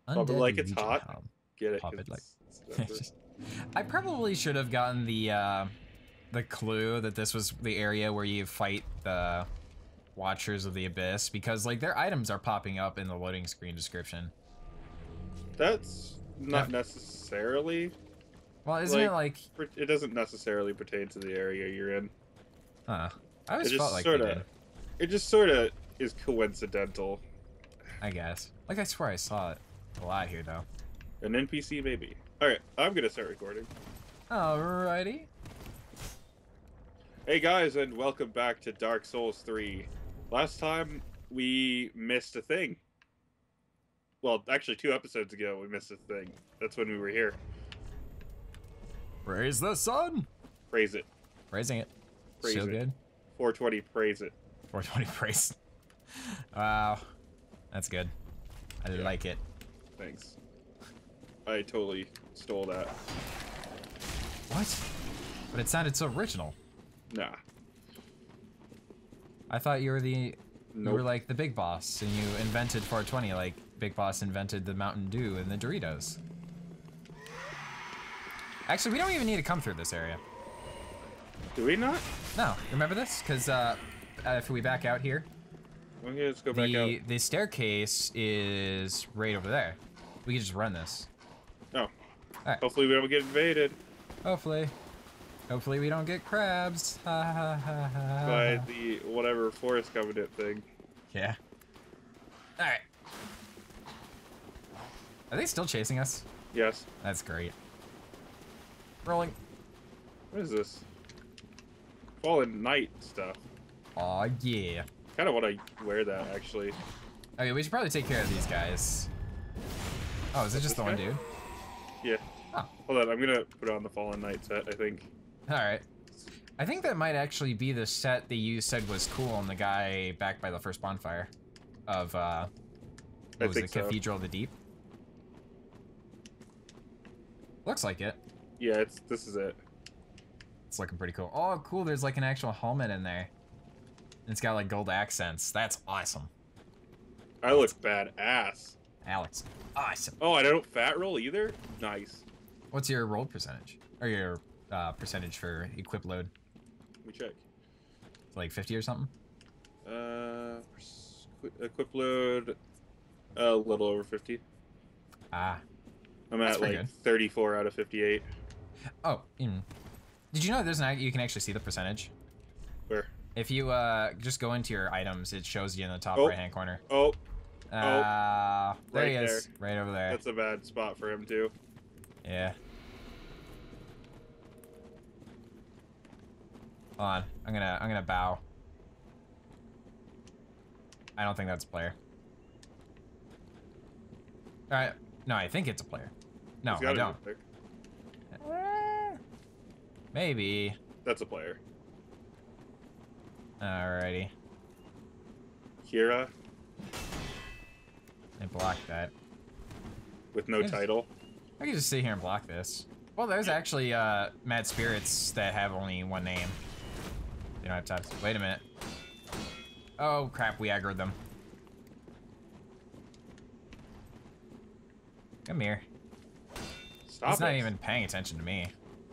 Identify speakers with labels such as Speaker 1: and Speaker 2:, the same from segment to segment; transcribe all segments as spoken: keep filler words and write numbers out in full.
Speaker 1: Undead
Speaker 2: Oh, but like it's
Speaker 1: Legion
Speaker 2: hot.
Speaker 1: hub.
Speaker 2: Get it?
Speaker 1: Pop
Speaker 2: 'cause
Speaker 1: it like.
Speaker 2: it's- it's
Speaker 1: I probably should have gotten the uh, the clue that this was the area where you fight the Watchers of the Abyss, because like their items are popping up in the loading screen description.
Speaker 2: That's not
Speaker 1: Yep.
Speaker 2: necessarily.
Speaker 1: Well, isn't
Speaker 2: like,
Speaker 1: it like?
Speaker 2: It doesn't necessarily pertain to the area you're in.
Speaker 1: Huh. I always
Speaker 2: It
Speaker 1: felt
Speaker 2: just
Speaker 1: like
Speaker 2: sort
Speaker 1: they
Speaker 2: of.
Speaker 1: did.
Speaker 2: It just sort of is coincidental.
Speaker 1: I guess. Like I swear I saw it a lot here though.
Speaker 2: An N P C maybe. All right, I'm gonna start recording.
Speaker 1: Alrighty.
Speaker 2: Hey guys, and welcome back to Dark Souls three. Last time we missed a thing. Well, actually, two episodes ago we missed a thing. That's when we were here.
Speaker 1: Praise the sun.
Speaker 2: Praise it.
Speaker 1: Praising it.
Speaker 2: Praise
Speaker 1: so
Speaker 2: it.
Speaker 1: good.
Speaker 2: four twenty, praise it.
Speaker 1: four twenty praise. Wow. That's good. I
Speaker 2: Yeah.
Speaker 1: like it.
Speaker 2: Thanks. I totally stole that.
Speaker 1: What? But it sounded so original.
Speaker 2: Nah.
Speaker 1: I thought you were the
Speaker 2: Nope.
Speaker 1: you were like the big boss and you invented four twenty like Big Boss invented the Mountain Dew and the Doritos. Actually, we don't even need to come through this area.
Speaker 2: Do we not?
Speaker 1: No, remember this? Because uh, if we back out here,
Speaker 2: Okay, let's go back
Speaker 1: the
Speaker 2: out.
Speaker 1: the staircase is right over there. We can just run this.
Speaker 2: Oh.
Speaker 1: Alright.
Speaker 2: Hopefully we don't get invaded
Speaker 1: Hopefully. Hopefully we don't get crabs. Ha ha ha ha.
Speaker 2: by the whatever forest covenant thing.
Speaker 1: Yeah. Alright. Are they still chasing us?
Speaker 2: Yes.
Speaker 1: That's great. Rolling.
Speaker 2: What is this? Fallen Knight stuff.
Speaker 1: Aw, yeah.
Speaker 2: Kind of want to wear that, actually.
Speaker 1: Okay, we should probably take care of these guys. Oh, is it just
Speaker 2: This
Speaker 1: the one
Speaker 2: guy?
Speaker 1: dude?
Speaker 2: Yeah.
Speaker 1: Oh.
Speaker 2: Hold on, I'm gonna put on the Fallen Knight set, I think.
Speaker 1: Alright. I think that might actually be the set that you said was cool on the guy back by the first bonfire. Of, uh... What
Speaker 2: I
Speaker 1: was
Speaker 2: think
Speaker 1: it,
Speaker 2: so.
Speaker 1: Cathedral of the Deep? Looks like it.
Speaker 2: Yeah, it's this is it.
Speaker 1: It's looking pretty cool. Oh, cool, there's like an actual helmet in there. And it's got like gold accents. That's awesome.
Speaker 2: I look badass.
Speaker 1: Alex, awesome.
Speaker 2: Oh, I don't fat roll either? Nice.
Speaker 1: What's your roll percentage? Or your uh, percentage for equip load?
Speaker 2: Let me check.
Speaker 1: Like fifty or something?
Speaker 2: Uh, equip load, a little over fifty.
Speaker 1: Ah.
Speaker 2: I'm
Speaker 1: That's
Speaker 2: at
Speaker 1: pretty
Speaker 2: like
Speaker 1: good.
Speaker 2: thirty-four out of fifty-eight.
Speaker 1: Oh, mm. Did you know there's an you can actually see the percentage?
Speaker 2: Where?
Speaker 1: If you uh, just go into your items, it shows you in the top
Speaker 2: Oh.
Speaker 1: right-hand corner.
Speaker 2: Oh,
Speaker 1: Uh, there
Speaker 2: right
Speaker 1: he is, right over there.
Speaker 2: that's a bad spot for him too.
Speaker 1: Yeah. Hold on, I'm gonna I'm gonna bow. I don't think that's a player. All right, no, I think it's a player. No,
Speaker 2: He's
Speaker 1: I
Speaker 2: gotta
Speaker 1: don't.
Speaker 2: be a player.
Speaker 1: Maybe.
Speaker 2: That's a player.
Speaker 1: Alrighty.
Speaker 2: Kira
Speaker 1: I blocked that.
Speaker 2: with no
Speaker 1: Yes.
Speaker 2: title.
Speaker 1: I can just sit here and block this. Well, there's actually uh, mad spirits that have only one name. They don't have tabs. Wait a minute. Oh crap, we aggroed them. Come here.
Speaker 2: Stop
Speaker 1: He's not
Speaker 2: it.
Speaker 1: even paying attention to me.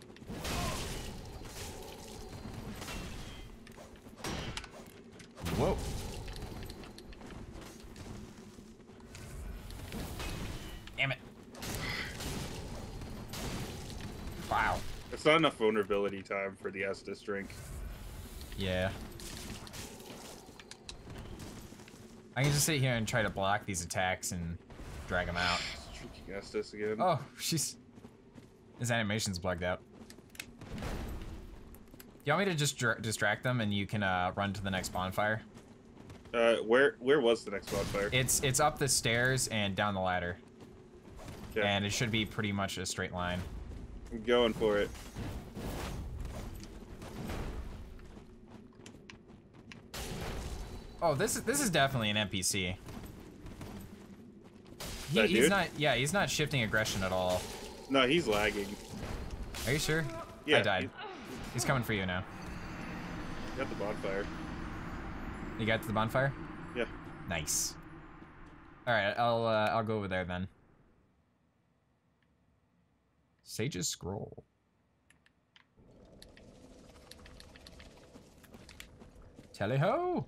Speaker 1: Whoa. Damn it. Wow.
Speaker 2: It's not enough vulnerability time for the Estus drink.
Speaker 1: Yeah. I can just sit here and try to block these attacks and drag them out.
Speaker 2: Drinking Estus again.
Speaker 1: Oh, she's... His animation's bugged out. You want me to just dr distract them and you can uh, run to the next bonfire?
Speaker 2: Uh, where where was the next bonfire?
Speaker 1: It's it's up the stairs and down the ladder.
Speaker 2: Okay.
Speaker 1: And it should be pretty much a straight line.
Speaker 2: I'm going for it.
Speaker 1: Oh, this is this is definitely an N P C. He,
Speaker 2: That
Speaker 1: he's
Speaker 2: dude?
Speaker 1: not. Yeah, he's not shifting aggression at all.
Speaker 2: No, he's lagging.
Speaker 1: Are you sure?
Speaker 2: Yeah,
Speaker 1: I died. He's coming for you now.
Speaker 2: He got the bonfire.
Speaker 1: You got to the bonfire?
Speaker 2: Yeah.
Speaker 1: Nice. All right, I'll uh, I'll go over there then. Sage's Scroll. Tally-ho!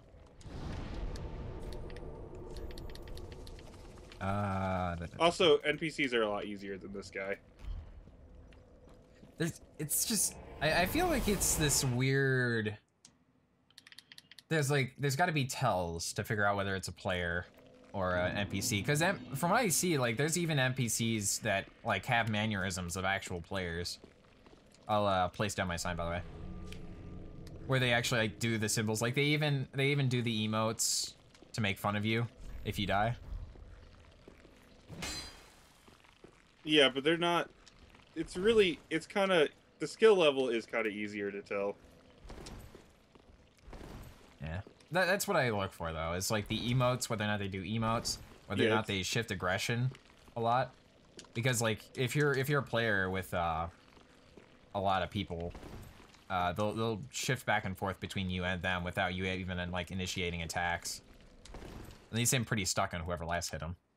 Speaker 1: Uh,
Speaker 2: also, N P Cs are a lot easier than this guy.
Speaker 1: There's, it's just, I, I feel like it's this weird, there's like, there's gotta be tells to figure out whether it's a player or an N P C. Because from what I see, like, there's even N P Cs that, like, have mannerisms of actual players. I'll uh, place down my sign, by the way. Where they actually, like, do the symbols. Like, they even, they even do the emotes to make fun of you if you die.
Speaker 2: Yeah, but they're not, it's really, it's kind of, the skill level is kind of easier to tell.
Speaker 1: Yeah. That, that's what I look for, though. It's like the emotes, whether or not they do emotes, whether
Speaker 2: yeah,
Speaker 1: or not they shift aggression a lot. Because, like, if you're if you're a player with uh, a lot of people, uh, they'll they'll shift back and forth between you and them without you even like initiating attacks. And they seem pretty stuck on whoever last hit them.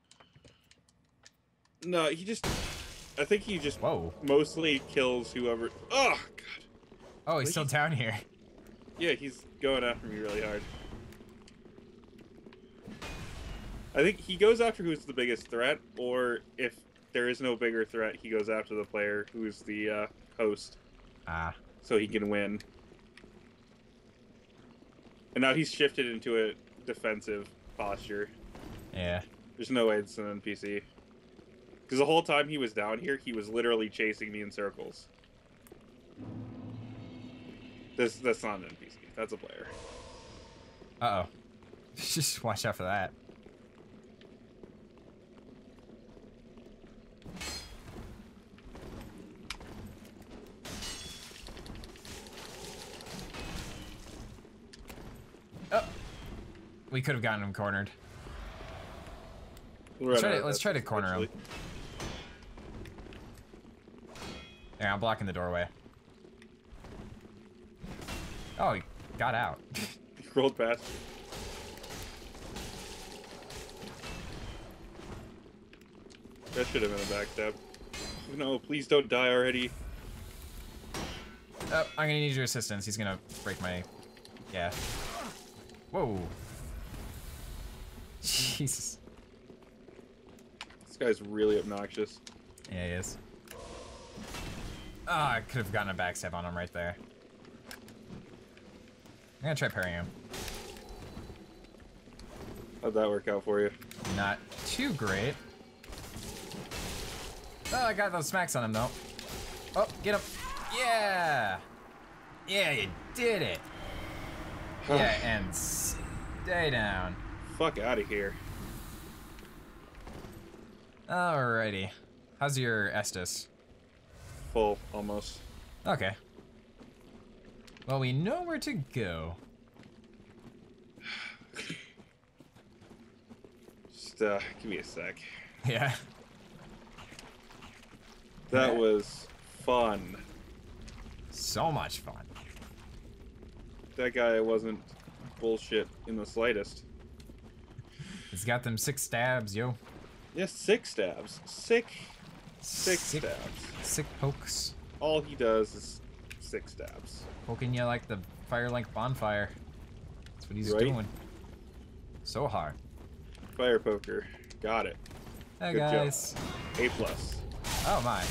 Speaker 2: No, he just, I think he just
Speaker 1: Whoa.
Speaker 2: mostly kills whoever. Oh God.
Speaker 1: Oh, he's still down here.
Speaker 2: Yeah, he's going after me really hard. I think he goes after who's the biggest threat, or if there is no bigger threat, he goes after the player who's the uh, host.
Speaker 1: Ah.
Speaker 2: So he can win. And now he's shifted into a defensive posture.
Speaker 1: Yeah.
Speaker 2: There's no way it's an N P C. Because the whole time he was down here, he was literally chasing me in circles. This That's not an N P C. That's a player.
Speaker 1: Uh-oh. Just watch out for that. Oh. We could have gotten him cornered. Let's try to, let's try to corner him. Yeah, I'm blocking the doorway. Oh, he got out.
Speaker 2: He rolled past. That should have been a backstab. No, please don't die already.
Speaker 1: Oh, I'm gonna need your assistance. He's gonna break my... Yeah. Whoa. Jesus.
Speaker 2: This guy's really obnoxious.
Speaker 1: Yeah, he is. Oh, I could have gotten a backstab on him right there. I'm gonna try parrying him.
Speaker 2: How'd that work out for you?
Speaker 1: Not too great. Oh, I got those smacks on him, though. Oh, get him. Yeah! Yeah, you did it! Yeah, and stay down.
Speaker 2: Fuck out of here.
Speaker 1: Alrighty. How's your Estus?
Speaker 2: Full, almost.
Speaker 1: Okay. Well, we know where to go.
Speaker 2: Just, uh, give me a sec.
Speaker 1: Yeah.
Speaker 2: That
Speaker 1: Yeah.
Speaker 2: was fun.
Speaker 1: So much fun.
Speaker 2: That guy wasn't bullshit in the slightest.
Speaker 1: He's got them six stabs, yo.
Speaker 2: Yeah, six stabs. Sick, six
Speaker 1: Sick-
Speaker 2: stabs.
Speaker 1: Sick pokes.
Speaker 2: All he does is six stabs.
Speaker 1: Poking you like the fire like bonfire. That's what he's
Speaker 2: Right?
Speaker 1: doing. So hard.
Speaker 2: Fire poker. Got it.
Speaker 1: Hey
Speaker 2: Good job.
Speaker 1: guys.
Speaker 2: A plus.
Speaker 1: Oh my.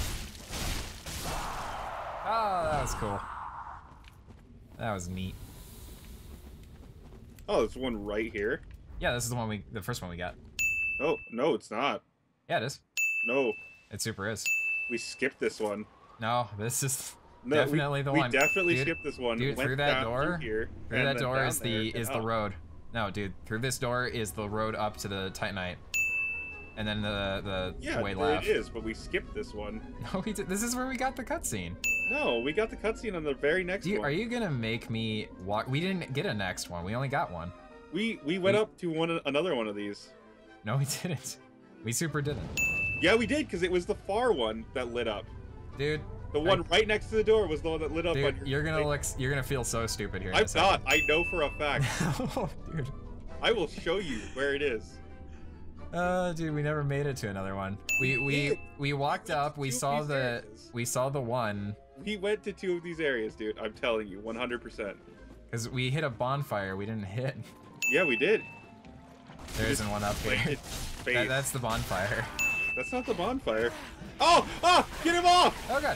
Speaker 1: Oh, that was cool. That was neat.
Speaker 2: Oh, there's one right here.
Speaker 1: Yeah, this is the one we, the first one we got.
Speaker 2: Oh, no, it's not.
Speaker 1: Yeah, it is.
Speaker 2: No,
Speaker 1: It super is.
Speaker 2: we skipped this one.
Speaker 1: No, this is
Speaker 2: No,
Speaker 1: definitely
Speaker 2: we,
Speaker 1: the
Speaker 2: we
Speaker 1: one.
Speaker 2: definitely
Speaker 1: Dude,
Speaker 2: skipped this one.
Speaker 1: Dude,
Speaker 2: Went
Speaker 1: through that
Speaker 2: down
Speaker 1: door,
Speaker 2: through, here,
Speaker 1: through
Speaker 2: and
Speaker 1: that
Speaker 2: then
Speaker 1: door
Speaker 2: down
Speaker 1: is the
Speaker 2: there,
Speaker 1: is
Speaker 2: and
Speaker 1: the
Speaker 2: up.
Speaker 1: road. No, dude, through this door is the road up to the Titanite, and then the the
Speaker 2: Yeah,
Speaker 1: way
Speaker 2: it
Speaker 1: left.
Speaker 2: is, but we skipped this one.
Speaker 1: No, we did. This is where we got the cutscene.
Speaker 2: No, we got the cutscene on the very next
Speaker 1: Do you,
Speaker 2: one.
Speaker 1: are you gonna make me walk? We didn't get a next one. We only got one.
Speaker 2: We we went
Speaker 1: We-
Speaker 2: up to one another one of these.
Speaker 1: No, we didn't. We super didn't.
Speaker 2: Yeah, we did, because it was the far one that lit up.
Speaker 1: Dude,
Speaker 2: The one right next to the door was the one that lit up.
Speaker 1: dude,
Speaker 2: on your
Speaker 1: you're gonna
Speaker 2: thing.
Speaker 1: look. You're gonna feel so stupid here. in a
Speaker 2: I'm
Speaker 1: second.
Speaker 2: not. I know for a fact.
Speaker 1: Oh, dude.
Speaker 2: I will show you where it is.
Speaker 1: Uh, dude, we never made it to another one. We we we walked up. We saw the we saw the one.
Speaker 2: We went to two of these areas, dude. I'm telling you, one hundred percent.
Speaker 1: Cause we hit a bonfire. We didn't hit.
Speaker 2: Yeah, we did.
Speaker 1: There isn't one up here. That, that's the bonfire.
Speaker 2: That's not the bonfire. Oh! Oh! Get him off!
Speaker 1: Oh god.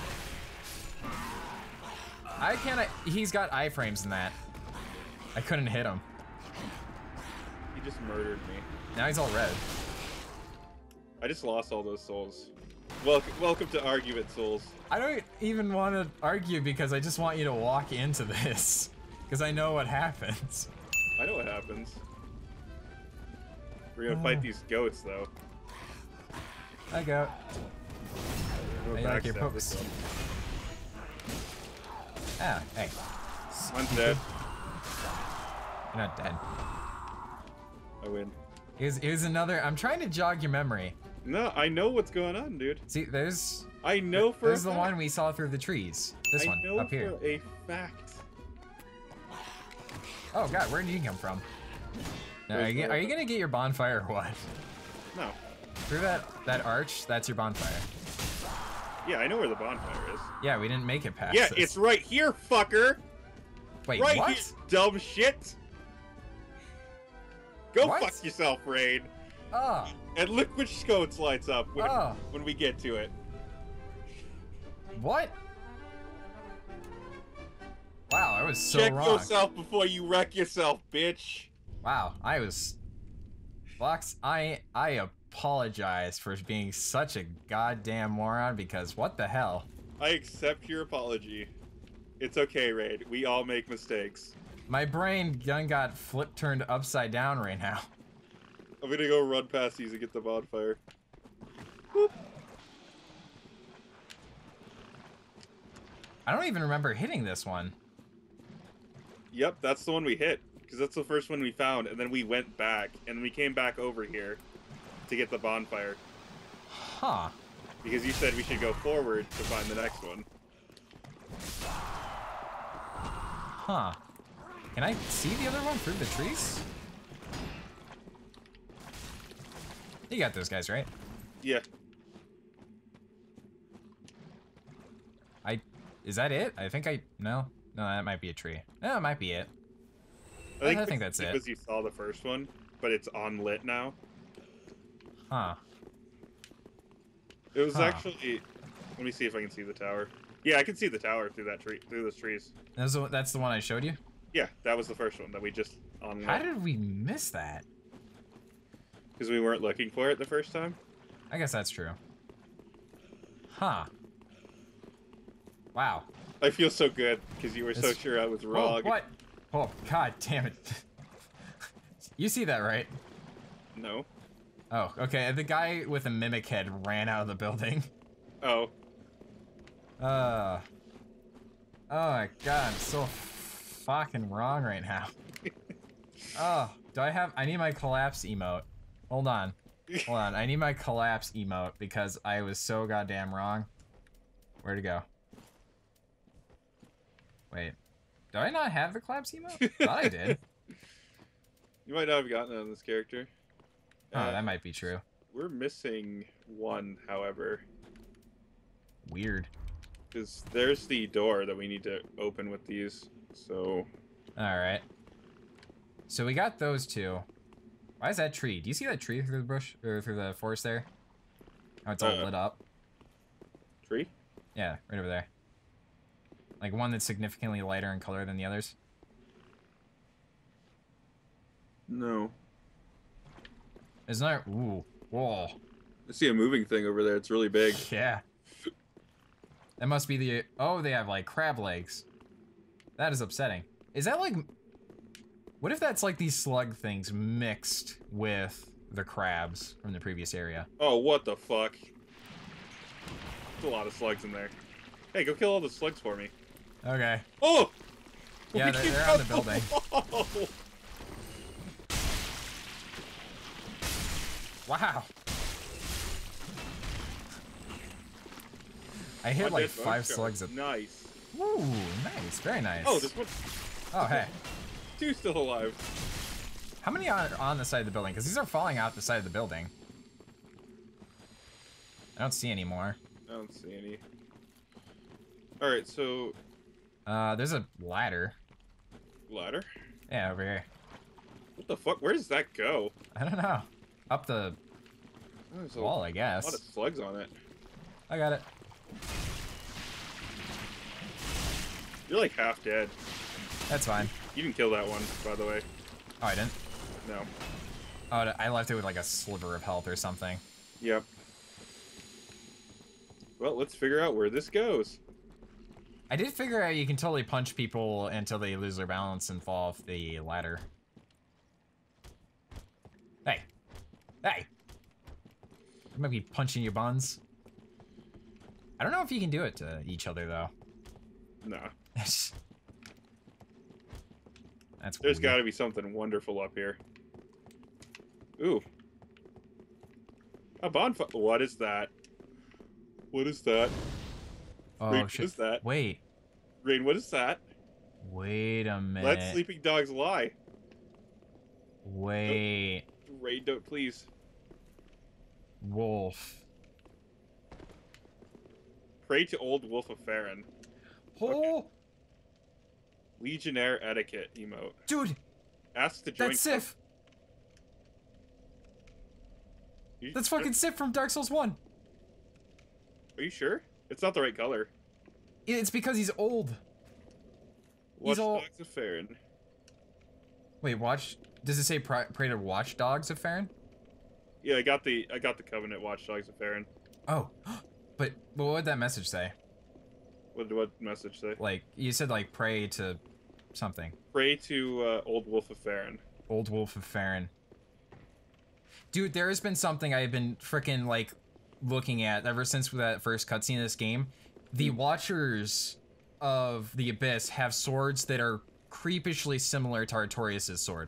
Speaker 1: I can't. He's got iframes in that. I couldn't hit him.
Speaker 2: He just murdered me.
Speaker 1: Now he's all red.
Speaker 2: I just lost all those souls. Welcome, welcome to Argument Souls.
Speaker 1: I don't even want to argue because I just want you to walk into this. Because I know what happens.
Speaker 2: I know what happens. We're gonna uh. fight these goats, though.
Speaker 1: Hi, goat.
Speaker 2: Hey,
Speaker 1: like your pokes. Ah, hey.
Speaker 2: One's dead.
Speaker 1: You're not dead.
Speaker 2: I win.
Speaker 1: Here's, here's another. I'm trying to jog your memory.
Speaker 2: No, I know what's going on, dude.
Speaker 1: See, there's.
Speaker 2: I know for.
Speaker 1: There's the one we saw through the trees. This
Speaker 2: I
Speaker 1: one
Speaker 2: know
Speaker 1: up here.
Speaker 2: For a fact.
Speaker 1: Oh god, where did you come from? Now, are you, are you gonna get your bonfire or what?
Speaker 2: No.
Speaker 1: Through that that arch, that's your bonfire.
Speaker 2: Yeah, I know where the bonfire is.
Speaker 1: Yeah, we didn't make it past.
Speaker 2: Yeah,
Speaker 1: this.
Speaker 2: it's right here, fucker.
Speaker 1: Wait,
Speaker 2: right
Speaker 1: what?
Speaker 2: Here, dumb shit. Go
Speaker 1: what?
Speaker 2: fuck yourself, Raghn.
Speaker 1: Oh.
Speaker 2: And look which scotes lights up when,
Speaker 1: oh.
Speaker 2: when we get to it.
Speaker 1: What? Wow, I was so
Speaker 2: Check
Speaker 1: wrong.
Speaker 2: yourself before you wreck yourself, bitch.
Speaker 1: Wow, I was. Vox, I I apologize for being such a goddamn moron because what the hell?
Speaker 2: I accept your apology. It's okay, Raghn. We all make mistakes.
Speaker 1: My brain gun got flip turned upside down right now.
Speaker 2: I'm gonna go run past these and get the bonfire. Whoop.
Speaker 1: I don't even remember hitting this one.
Speaker 2: Yep, that's the one we hit. Because that's the first one we found, and then we went back, and we came back over here to get the bonfire.
Speaker 1: Huh.
Speaker 2: Because you said we should go forward to find the next one.
Speaker 1: Huh. Can I see the other one through the trees? You got those guys, right?
Speaker 2: Yeah.
Speaker 1: I... Is that it? I think I... No. No, that might be a tree. No, it might be it.
Speaker 2: I think,
Speaker 1: I think that's it.
Speaker 2: Because you saw the first one, but it's unlit now.
Speaker 1: Huh.
Speaker 2: It was
Speaker 1: huh.
Speaker 2: actually... Let me see if I can see the tower. Yeah, I can see the tower through that tree, through those trees.
Speaker 1: That's the, that's the one I showed you?
Speaker 2: Yeah, that was the first one that we just unlit.
Speaker 1: How did we miss that?
Speaker 2: Because we weren't looking for it the first time?
Speaker 1: I guess that's true. Huh. Wow.
Speaker 2: I feel so good, because you were it's... so sure I was wrong.
Speaker 1: Oh, what? Oh, god damn it. You see that, right?
Speaker 2: No.
Speaker 1: Oh, okay. The guy with a mimic head ran out of the building.
Speaker 2: Oh.
Speaker 1: Uh. Oh my god, I'm so fucking wrong right now. Oh, do I have... I need my collapse emote. Hold on. Hold on. I need my collapse emote because I was so goddamn wrong. Where'd it go? Wait. Do I not have the collapse emote? Thought I did.
Speaker 2: You might not have gotten it on this character.
Speaker 1: Oh,
Speaker 2: uh,
Speaker 1: that might be true.
Speaker 2: We're missing one, however.
Speaker 1: Weird.
Speaker 2: Because there's the door that we need to open with these, so...
Speaker 1: Alright. So we got those two. Why is that tree? Do you see that tree through the bush, or through the forest there? Oh, it's all uh, lit up.
Speaker 2: Tree?
Speaker 1: Yeah, right over there. Like one that's significantly lighter in color than the others?
Speaker 2: No.
Speaker 1: Isn't there? Ooh. Whoa.
Speaker 2: I see a moving thing over there. It's really big.
Speaker 1: Yeah. That must be the... Oh, they have like crab legs. That is upsetting. Is that like... What if that's like these slug things mixed with the crabs from the previous area?
Speaker 2: Oh, what the fuck? There's a lot of slugs in there. Hey, go kill all the slugs for me.
Speaker 1: Okay.
Speaker 2: Oh!
Speaker 1: Yeah, they're, they're on the building. Wow. I hit
Speaker 2: My
Speaker 1: like five slugs. At...
Speaker 2: Nice.
Speaker 1: Ooh, nice. Very nice.
Speaker 2: Oh, this one.
Speaker 1: Oh, hey.
Speaker 2: Two still alive.
Speaker 1: How many are on the side of the building? Because these are falling out the side of the building. I don't see any more.
Speaker 2: I don't see any. Alright, so...
Speaker 1: Uh, there's a ladder.
Speaker 2: Ladder?
Speaker 1: Yeah, over here.
Speaker 2: What the fuck? Where does that go?
Speaker 1: I don't know. Up the
Speaker 2: Oh, there's
Speaker 1: wall,
Speaker 2: a,
Speaker 1: I guess.
Speaker 2: A lot of slugs on it.
Speaker 1: I got it.
Speaker 2: You're like half dead.
Speaker 1: That's fine.
Speaker 2: You didn't kill that one, by the way.
Speaker 1: Oh, I didn't?
Speaker 2: No.
Speaker 1: Oh, I left it with like a sliver of health or something.
Speaker 2: Yep. Well, let's figure out where this goes.
Speaker 1: I did figure out you can totally punch people until they lose their balance and fall off the ladder. Hey. Hey! I might be punching your buns. I don't know if you can do it to each other, though.
Speaker 2: Nah.
Speaker 1: That's
Speaker 2: There's
Speaker 1: weird.
Speaker 2: got to be something wonderful up here. Ooh. A bonfire. What is that? What is that?
Speaker 1: Oh,
Speaker 2: Rain,
Speaker 1: shit.
Speaker 2: what is that?
Speaker 1: Wait.
Speaker 2: Rain, what is that?
Speaker 1: Wait a minute.
Speaker 2: Let sleeping dogs lie.
Speaker 1: Wait.
Speaker 2: Don't, Rain, don't please.
Speaker 1: Wolf.
Speaker 2: Pray to old wolf of Farron.
Speaker 1: Oh!
Speaker 2: Okay. Legionnaire etiquette emote.
Speaker 1: Dude!
Speaker 2: Ask to join.
Speaker 1: That's Sif!
Speaker 2: You
Speaker 1: That's
Speaker 2: sure?
Speaker 1: fucking Sif from Dark Souls one!
Speaker 2: Are you sure? It's not the right color.
Speaker 1: It's because he's old.
Speaker 2: Watch
Speaker 1: He's all-
Speaker 2: Dogs of Farron.
Speaker 1: Wait, watch... Does it say pray, pray to Watchdogs of Farron?
Speaker 2: Yeah, I got the I got the Covenant Watchdogs of Farron.
Speaker 1: Oh. But, but what would that message say?
Speaker 2: What did what message say?
Speaker 1: Like, you said like pray to something.
Speaker 2: Pray to uh, old wolf of Farron.
Speaker 1: Old Wolf of Farron. Dude, there has been something I've been freaking like looking at ever since that first cutscene of this game. The Watchers of the Abyss have swords that are creepishly similar to Artorias' sword.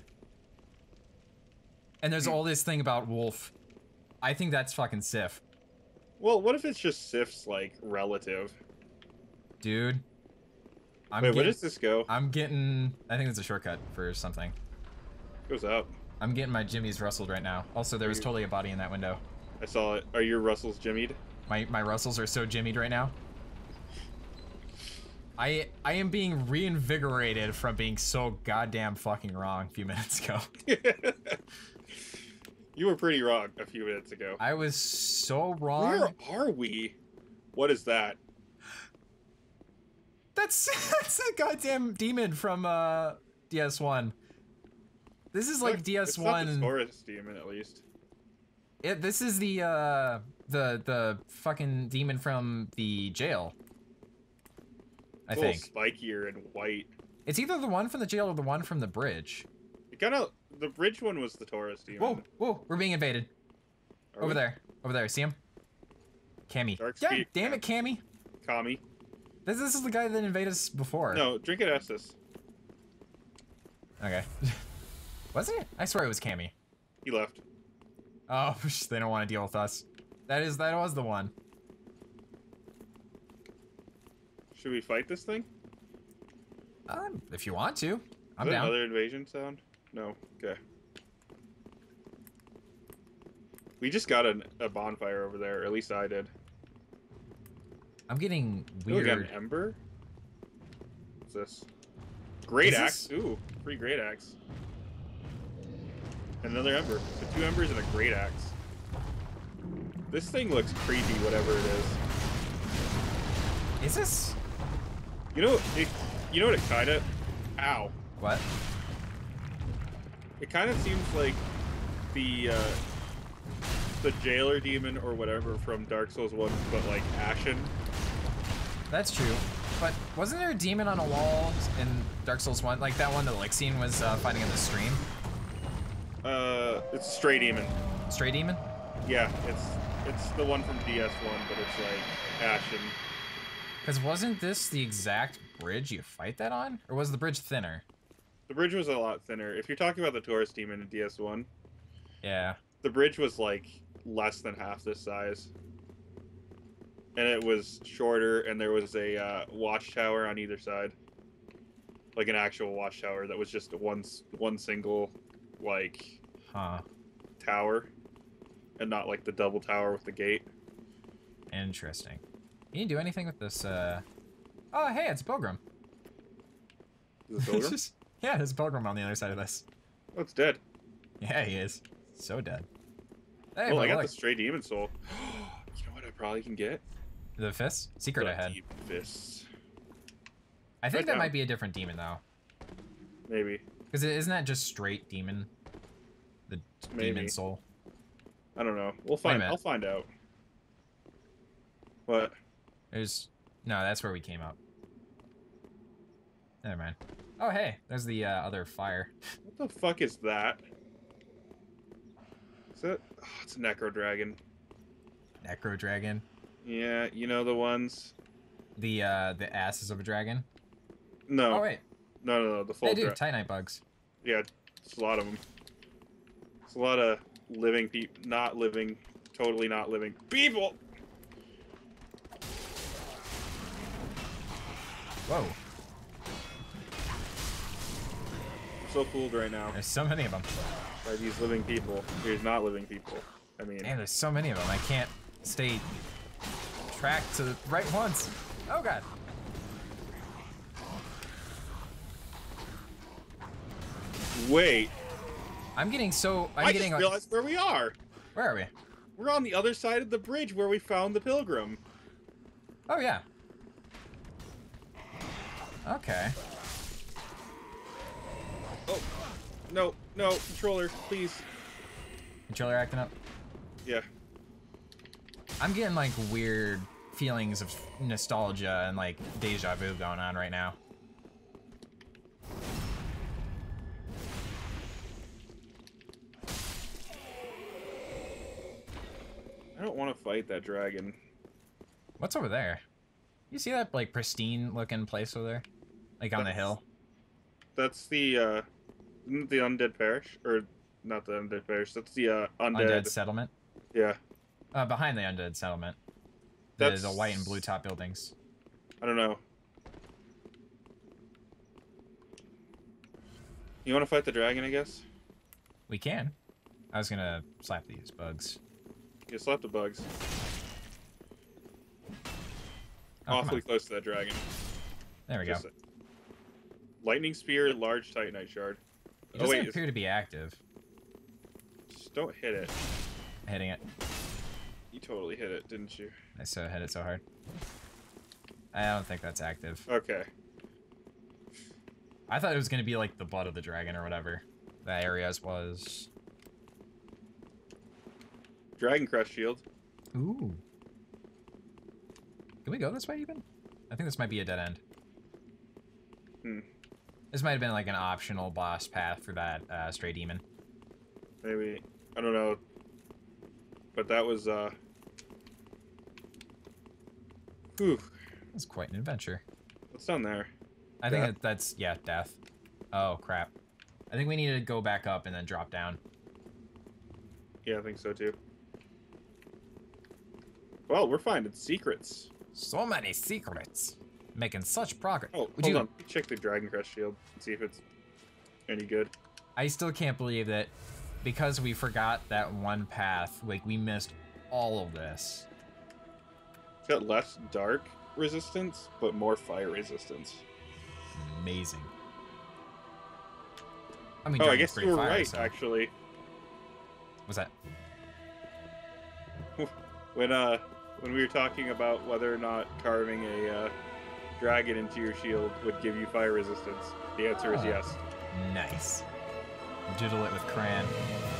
Speaker 1: And there's all this thing about Wolf. I think that's fucking Sif.
Speaker 2: Well, what if it's just Sif's like relative?
Speaker 1: Dude. I'm
Speaker 2: Wait,
Speaker 1: getting,
Speaker 2: where does this go?
Speaker 1: I'm getting... I think it's a shortcut for something.
Speaker 2: Goes up.
Speaker 1: I'm getting my jimmies rustled right now. Also, there was totally a body in that window.
Speaker 2: I saw it. Are your Russells jimmied?
Speaker 1: My my Russells are so jimmied right now. I I am being reinvigorated from being so goddamn fucking wrong a few minutes ago.
Speaker 2: You were pretty wrong a few minutes ago.
Speaker 1: I was so wrong.
Speaker 2: Where are we? What is that?
Speaker 1: That's that's a goddamn demon from uh D S one. This is like
Speaker 2: It's
Speaker 1: D S
Speaker 2: It's not the
Speaker 1: one.
Speaker 2: Taurus demon, at least.
Speaker 1: It, this is the uh the the fucking demon from the jail. I
Speaker 2: It's a little
Speaker 1: think
Speaker 2: spikier and white.
Speaker 1: it's either the one from the jail or the one from the bridge.
Speaker 2: It kind of the bridge one was the Taurus demon.
Speaker 1: Whoa, whoa, we're being invaded.
Speaker 2: Are
Speaker 1: Over
Speaker 2: we?
Speaker 1: there, over there. See him? Cammy.
Speaker 2: Dark
Speaker 1: God
Speaker 2: speed.
Speaker 1: damn it, Cammy.
Speaker 2: Kami.
Speaker 1: This this is the guy that invaded us before.
Speaker 2: No, drink it Estus.
Speaker 1: Okay. Was it? I swear it was Cammy.
Speaker 2: He left.
Speaker 1: Oh, they don't want to deal with us. That is that was the one.
Speaker 2: Should we fight this thing?
Speaker 1: Um, if you want to, I'm
Speaker 2: Is that
Speaker 1: down.
Speaker 2: another invasion sound? No. Okay. We just got an, a bonfire over there, or at least I did.
Speaker 1: I'm getting
Speaker 2: Oh, we
Speaker 1: weird.
Speaker 2: got an ember. What's this? Great
Speaker 1: Is
Speaker 2: axe.
Speaker 1: this-
Speaker 2: Ooh, free great axe. Another ember. So two embers and a great axe. This thing looks creepy, whatever it is.
Speaker 1: Is this
Speaker 2: You know, it, you know what it kind of. Ow.
Speaker 1: what?
Speaker 2: It kind of seems like the uh, the jailer demon or whatever from Dark Souls one, but like ashen.
Speaker 1: That's true. But wasn't there a demon on a wall in Dark Souls one? Like that one that Lixine was uh, fighting in the stream?
Speaker 2: Uh, it's a stray demon.
Speaker 1: Stray demon?
Speaker 2: Yeah, it's it's the one from D S one, but it's like ashen.
Speaker 1: Because wasn't this the exact bridge you fight that on? Or was the bridge thinner?
Speaker 2: The bridge was a lot thinner. If you're talking about the Taurus demon in D S one,
Speaker 1: Yeah.
Speaker 2: the bridge was like less than half this size. And it was shorter, and there was a uh, watchtower on either side. Like an actual watchtower that was just one, one single like
Speaker 1: Huh.
Speaker 2: tower, and not like the double tower with the gate.
Speaker 1: Interesting. Can you do anything with this? Uh... Oh, hey, it's a pilgrim.
Speaker 2: Is it Pilgrim?
Speaker 1: Just... Yeah, there's a pilgrim on the other side of this.
Speaker 2: Oh, it's dead.
Speaker 1: Yeah, he is. So dead. Hey,
Speaker 2: Oh,
Speaker 1: but
Speaker 2: I got
Speaker 1: look.
Speaker 2: the stray demon soul. You know what I probably can get?
Speaker 1: The fists? Secret
Speaker 2: The
Speaker 1: ahead.
Speaker 2: demon fists.
Speaker 1: I think
Speaker 2: Right
Speaker 1: that
Speaker 2: down.
Speaker 1: might be a different demon, though.
Speaker 2: Maybe.
Speaker 1: Because isn't that just straight demon? The
Speaker 2: Maybe.
Speaker 1: demon soul.
Speaker 2: I don't know. We'll find.
Speaker 1: minute.
Speaker 2: I'll find out. What?
Speaker 1: There's... No, that's where we came up. Never mind. Oh, hey, there's the uh, other fire.
Speaker 2: What the fuck is that? Is that? Oh, it's a necro dragon.
Speaker 1: Necro dragon.
Speaker 2: Yeah, you know the ones.
Speaker 1: The uh, the asses of a dragon.
Speaker 2: No.
Speaker 1: Oh, wait.
Speaker 2: No, no, no. The full.
Speaker 1: They do.
Speaker 2: dra-
Speaker 1: Titanite bugs.
Speaker 2: Yeah, it's a lot of them. It's a lot of living people, not living, totally not living people.
Speaker 1: Whoa.
Speaker 2: I'm so fooled right now
Speaker 1: There's so many of them.
Speaker 2: by these living people. These not living people. I mean,
Speaker 1: Man, there's so many of them. I can't stay tracked to the right ones. Oh, God.
Speaker 2: wait.
Speaker 1: I'm getting so... I'm
Speaker 2: I
Speaker 1: getting...
Speaker 2: just realized where we are.
Speaker 1: Where are we?
Speaker 2: We're on the other side of the bridge where we found the pilgrim.
Speaker 1: Oh, yeah. Okay.
Speaker 2: Oh, no, no, controller, please.
Speaker 1: Controller acting up.
Speaker 2: Yeah.
Speaker 1: I'm getting, like, weird feelings of nostalgia and, like, deja vu going on right now.
Speaker 2: I don't want to fight that dragon.
Speaker 1: What's over there? You see that, like, pristine-looking place over there? Like, on the
Speaker 2: That's-
Speaker 1: hill?
Speaker 2: That's the, uh, isn't it the undead parish? Or, not the undead parish, that's the, uh, undead.
Speaker 1: Undead settlement?
Speaker 2: Yeah.
Speaker 1: Uh, behind the undead settlement. The,
Speaker 2: That's...
Speaker 1: the white and blue top buildings.
Speaker 2: I don't know. You want to fight the dragon, I guess?
Speaker 1: We can. I was gonna slap these bugs.
Speaker 2: You slap the bugs.
Speaker 1: Oh, come
Speaker 2: Awfully
Speaker 1: on.
Speaker 2: close to that dragon.
Speaker 1: There we go.
Speaker 2: Just a- Lightning spear, large titanite shard.
Speaker 1: It
Speaker 2: Oh
Speaker 1: doesn't
Speaker 2: wait,
Speaker 1: appear to be active.
Speaker 2: just don't hit it.
Speaker 1: I'm hitting it.
Speaker 2: You totally hit it, didn't you?
Speaker 1: I so hit it so hard. I don't think that's active.
Speaker 2: Okay.
Speaker 1: I thought it was gonna be like the blood of the dragon or whatever that area's was.
Speaker 2: Dragon Crest shield.
Speaker 1: Ooh. Can we go this way even? I think this might be a dead end.
Speaker 2: Hmm.
Speaker 1: This might have been like an optional boss path for that uh, stray demon.
Speaker 2: Maybe. I don't know. But that was, uh... Whew.
Speaker 1: It's quite an adventure.
Speaker 2: What's down there?
Speaker 1: I think
Speaker 2: Death.
Speaker 1: that that's, yeah, death. Oh, crap. I think we need to go back up and then drop down.
Speaker 2: Yeah, I think so too. Well, we're finding secrets.
Speaker 1: So many secrets. Making such progress.
Speaker 2: Oh,
Speaker 1: Would
Speaker 2: hold
Speaker 1: you...
Speaker 2: on. Check the Dragon Crest shield and see if it's any good.
Speaker 1: I still can't believe that because we forgot that one path, like, we missed all of this.
Speaker 2: It's got less dark resistance, but more fire resistance.
Speaker 1: Amazing. I mean,
Speaker 2: Oh, I
Speaker 1: Dragon's
Speaker 2: guess
Speaker 1: great
Speaker 2: you were
Speaker 1: fire,
Speaker 2: right,
Speaker 1: so-
Speaker 2: actually.
Speaker 1: What's that?
Speaker 2: When uh, when we were talking about whether or not carving a uh, dragon into your shield would give you fire resistance, the answer is
Speaker 1: Ah.
Speaker 2: yes.
Speaker 1: Nice. Doodle it with crayon.